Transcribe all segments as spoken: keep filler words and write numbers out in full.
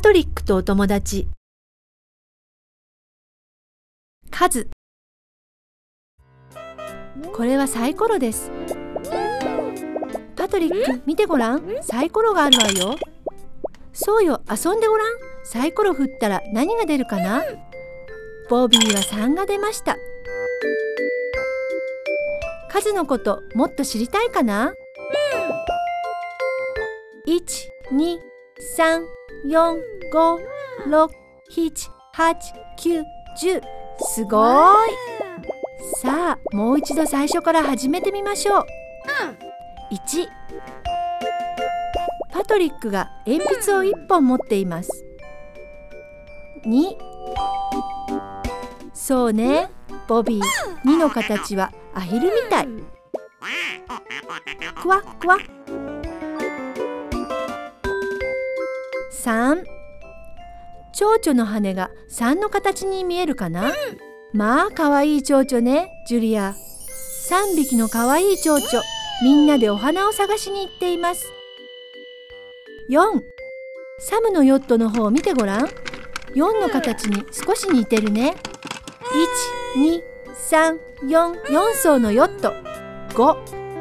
パトリックとお友達。数。これはサイコロです。パトリック、見てごらん。サイコロがあるわよ。そうよ、遊んでごらん。サイコロ振ったら何が出るかな？ボビーはさんが出ました。数のこともっと知りたいかな？いち、に、さん、よん、ご、ろく、なな、はち、きゅう、じゅう。すごーい。さあ、もう一度最初から始めてみましょう。いち、パトリックが鉛筆をいっぽん持っています。に、そうね、ボビー、にの形はアヒルみたい。クワックワッ。さん、蝶々の羽がさんの形に見えるかな？まあ、かわいい蝶々ね、ジュリア。さんびきのかわいい蝶々、みんなでお花を探しに行っています。よん、サムのヨットの方を見てごらん。よんの形に少し似てるね。いち、に、さん、よん、よんそうのヨット。ご。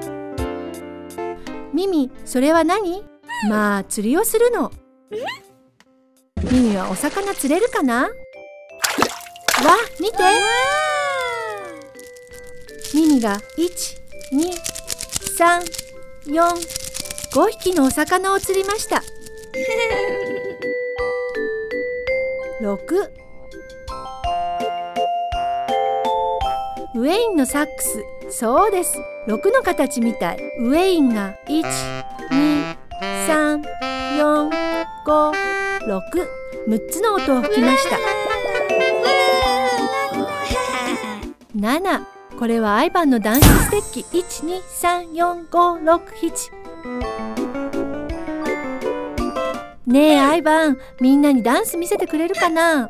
ミミ、それは何？まあ、釣りをするの。ミミはお魚釣れるかな？わ、見て！ミミがいち、に、さん、よん、ごひきのお魚を釣りました。ろく、ウェインのサックス、そうです。ろくの形みたい。ウェインがいち、に、さん、よん、ご、ろく、むっつの音を吹きました。なな、これはアイバンのダンスステッキ。いち、に、さん、よん、ご、ろく、なな。ねえアイバン、みんなにダンス見せてくれるかな？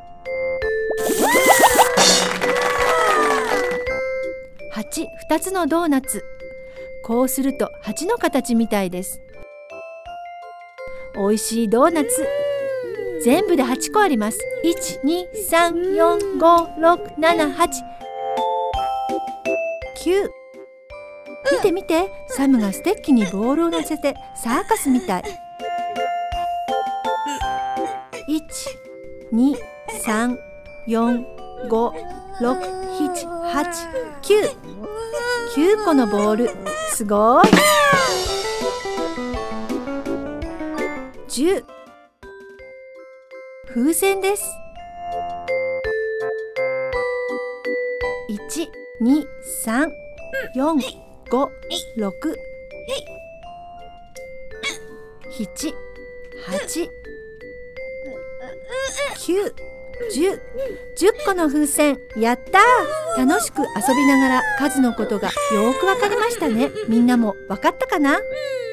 はち、ふたつのドーナツ。こうするとはちの形みたいです。おいしいドーナツ。全部ではちこあります。いち、に、さん、よん、ご、ろく、なな、はち、きゅう。見て見て、サムがステッキにボールを乗せてサーカスみたい。いち、に、さん、よん、ご、ろく、なな、はち、きゅう。きゅうこのボール。すごい。じゅう。風船です。いち、に、さん、よん、ご、ろく、なな、はち、きゅう、じゅう。じゅっこの風船。やったー！楽しく遊びながら数のことがよーくわかりましたね。みんなもわかったかな？